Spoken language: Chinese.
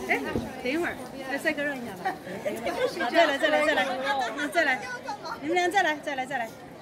哎，等一会儿，来帅哥让一下吧。好，再来，你们俩再来。